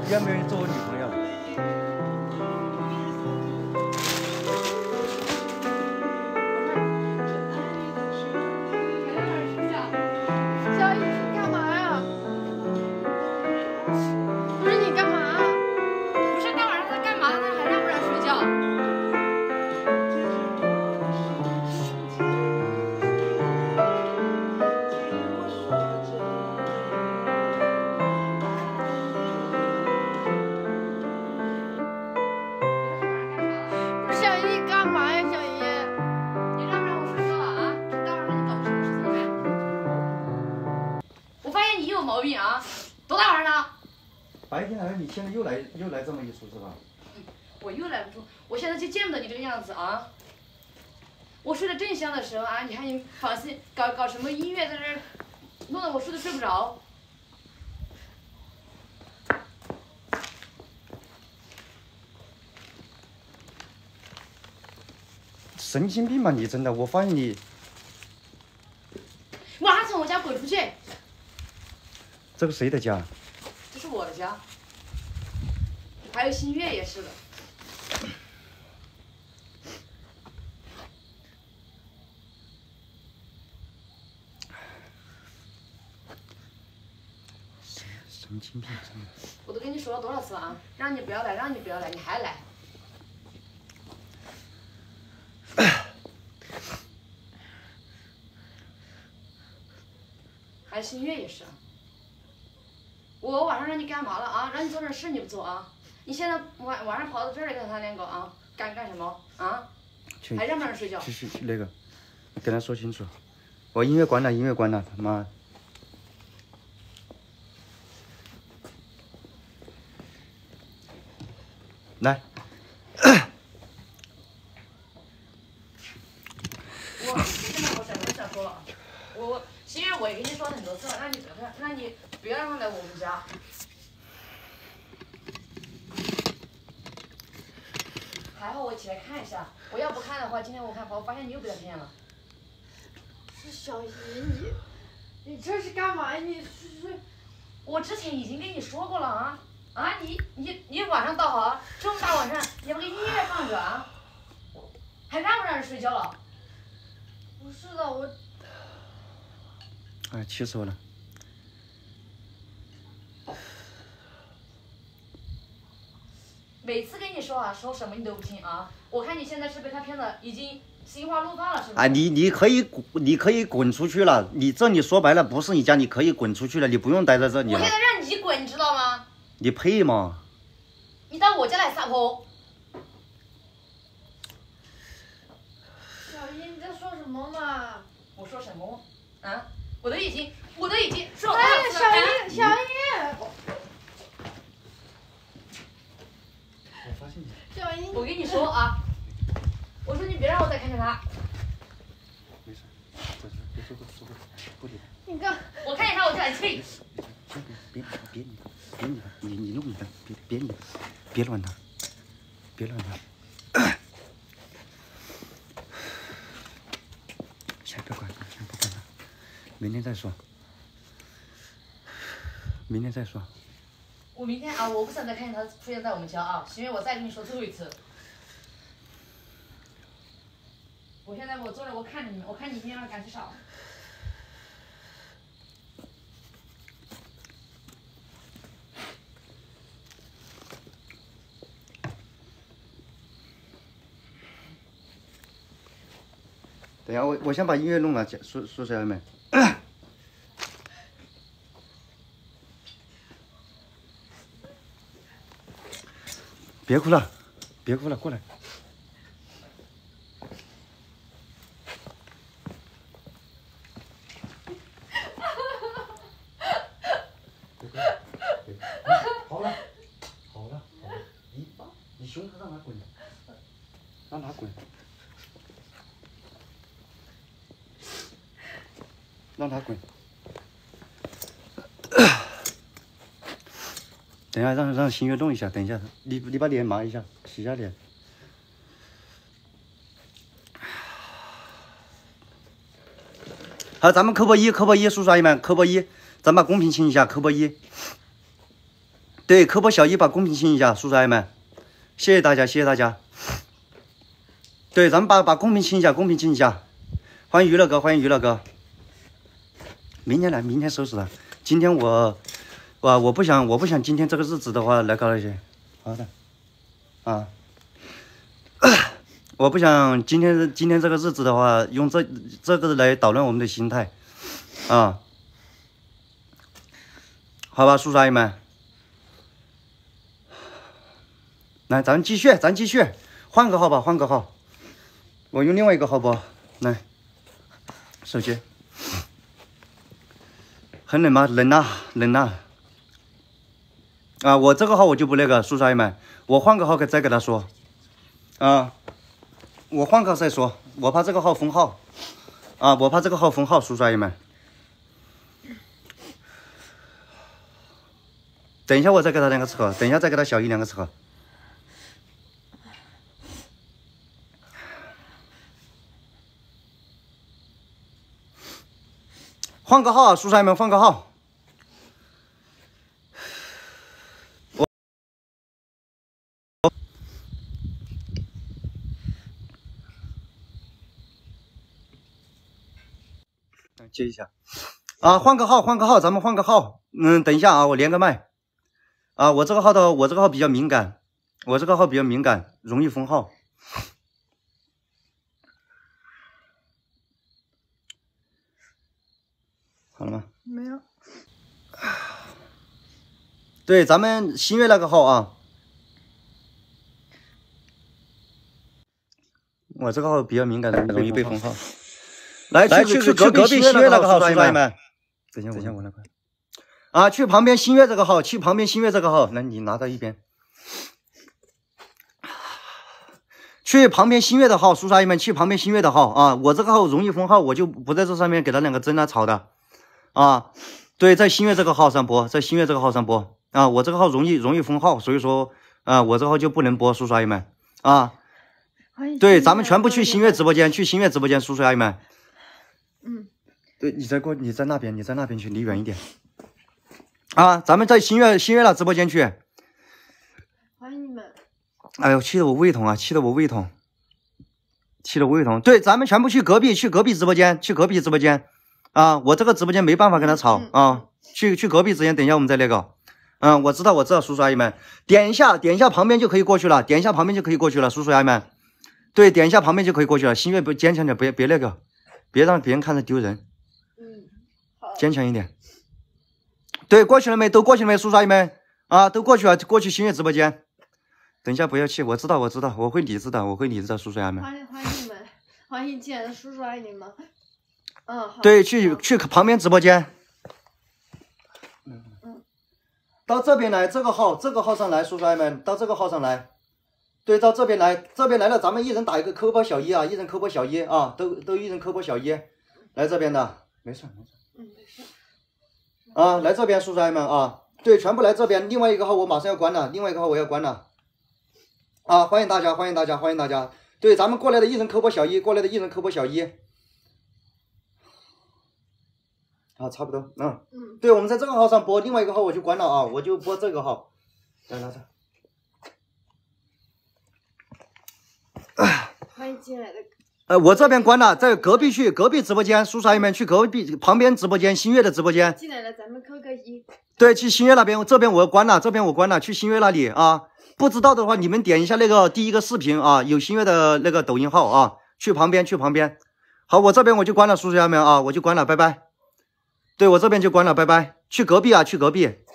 愿不愿意做我女朋友？ 小姨，你干嘛呀？不是你干嘛？ 不是大晚上他干嘛？他还让不让睡觉？ 不是小姨，你干嘛呀，小姨？ 你让不让我睡觉了啊？这大晚上你搞什么事情来？我发现你有毛病啊！多大晚上了？ 白天来，你现在又来这么一出是吧？ 我又来不出，我现在就见不得你这个样子啊！我睡得正香的时候啊，你还放肆搞什么音乐在这儿，弄得我睡都睡不着。 神经病吧你真的！我发现你马上从我家滚出去！ 这个谁的家？ 这是我的家，还有新月也是的。 神经病真的！ 我都跟你说了多少次了啊，让你不要来，让你不要来，你还来。还有新月也是啊。我晚上让你干嘛了啊？让你做点事你不做啊？你现在晚上跑到这儿来跟他两个啊，干什么啊？还让不让人睡觉？ 去那个，跟他说清楚。我音乐关了，音乐关了，他妈！来， 现在我什么都想说了啊，新月我也跟你说很多次了，让你不要让他来我们家。还好我起来看一下，我要不看的话，今天我发现你又被他骗了。 是小姨，你这是干嘛呀？你是我之前已经跟你说过了啊啊！你晚上到啊，这么大晚上你把个音乐放着啊，还让不让人睡觉了？ 不是的，我哎，气死我了！ 每次跟你说啊，说什么你都不听啊！我看你现在是被他骗的，已经心花怒放了，是不是？ 啊，你可以滚出去了。你这里说白了不是你家，你可以滚出去了，你不用待在这里了。 我现在让你滚，你知道吗？ 你配吗？ 你到我家来撒泼！ 小姨你在说什么嘛？ 我说什么？啊？我都已经说了多哎呀， 少次了？ 小姨， 我发现你， 小姨， 我跟你说啊，我说你别让我再看见他， 没事，别说话，不理他。 你干， 我看见他我就来气。 别理他，你弄你的，别理他，别乱他，别乱他。先不管他，先不管他，明天再说。明天再说。 我明天啊，我不想再看见他出现在我们家啊，因为我再跟你说最后一次。我现在我坐着，我看着你们，我看你今天晚上敢吃少。 等一下，我先把音乐弄了，宿舍们。别哭了，别哭了，过来。好了，你凶他，让他滚，让他滚，让他滚。等一下，让新月动一下。等一下，你把脸抹一下，洗一下脸。好，咱们扣波一，叔叔阿姨们，扣波一，咱把公屏清一下，扣波一。 对，科博小一把公屏清一下，叔叔阿姨们，谢谢大家，谢谢大家。对，咱们把公屏清一下，公屏清一下。欢迎娱乐哥，欢迎娱乐哥。明天来，明天收拾他。今天我不想今天这个日子的话来搞那些。好的。啊。我不想今天这个日子的话，用这个来捣乱我们的心态。啊。好吧，叔叔阿姨们。来，咱继续，换个号吧，换个号。我用另外一个号不？来，手机。很冷吗？冷呐，冷呐。啊，我这个号我就不那个，叔叔阿姨们，我换个号再给他说。啊，我换个再说，我怕这个号封号。啊，我怕这个号封号，叔叔阿姨们。等一下我再给他2个词盒，等一下再给他小姨2个词盒。换个号啊，叔叔阿姨们，换个号。接一下。啊，换个号，咱们换个号。等一下啊，我连个麦。啊，我这个号比较敏感，容易封号。好了吗？ 没有。 对，咱们新月那个号啊，我这个号比较敏感的，容易被封号。来去隔壁新月那个号，叔叔阿姨们。等一下我那个。啊，去旁边新月这个号，来你拿到一边。去旁边新月的号，叔叔阿姨们，去旁边新月的号啊！我这个号容易封号，我就不在这上面给他2个争啊吵的。啊，对，在新月这个号上播，啊，我这个号容易封号，所以说啊，我这个号就不能播，叔叔阿姨们啊。对，咱们全部去新月直播间，叔叔阿姨们。对，你在那边去，离远一点。啊，咱们在新月那直播间去。 欢迎你们。 哎呦，气得我胃痛。对，咱们全部去隔壁直播间。啊，我这个直播间没办法跟他吵啊，去隔壁直播间，等一下我们再那个。我知道，叔叔阿姨们，点一下旁边就可以过去了，叔叔阿姨们。对，点一下旁边就可以过去了。心愿不坚强点，别那个，别让别人看着丢人。 好。 坚强一点。对，过去了没？都过去了没？叔叔阿姨们啊，都过去了，过去心愿直播间。等一下不要气，我知道，我会理智的，叔叔阿姨们。 欢迎你们，欢迎亲爱的叔叔阿姨们。好。 对，去旁边直播间。到这边来，这个号上来，叔叔阿姨们，到这个号上来。对，到这边来了，咱们一人打一个科波小一啊，都一人科波小一，来这边的，没事。啊，来这边，叔叔阿姨们啊，对，全部来这边。另外一个号我马上要关了，啊，欢迎大家。对，咱们过来的一人科波小一，啊，差不多，对，我们在这个号上播，另外一个号我就关了啊，我就播这个号，来拿着。 欢迎进来的。 我这边关了，在隔壁直播间，叔叔阿姨们去隔壁旁边直播间，新月的直播间。 进来了，咱们扣个1。 对，去新月那边，这边我关了，去新月那里啊。不知道的话，你们点一下那个第一个视频啊，有新月的那个抖音号啊，去旁边。好，我这边我就关了，叔叔阿姨们啊，我就关了，拜拜。对，我这边就关了，拜拜。去隔壁啊，去隔壁。